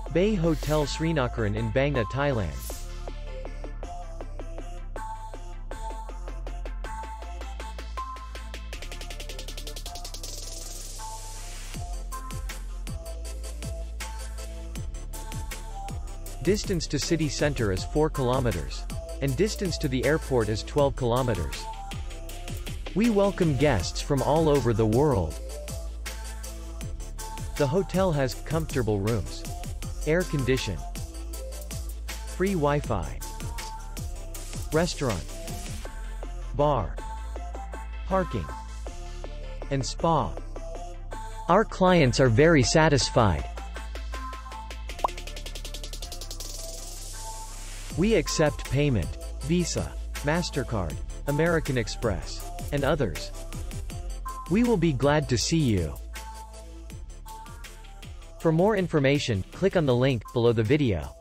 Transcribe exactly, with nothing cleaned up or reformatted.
Bay Hotel Srinakarin in Bangna, Thailand. Distance to city center is four kilometers. And distance to the airport is twelve kilometers. We welcome guests from all over the world. The hotel has comfortable rooms, air condition, free Wi-Fi, restaurant, bar, parking, and spa. Our clients are very satisfied. We accept payment, Visa, MasterCard, American Express, and others. We will be glad to see you. For more information, click on the link below the video.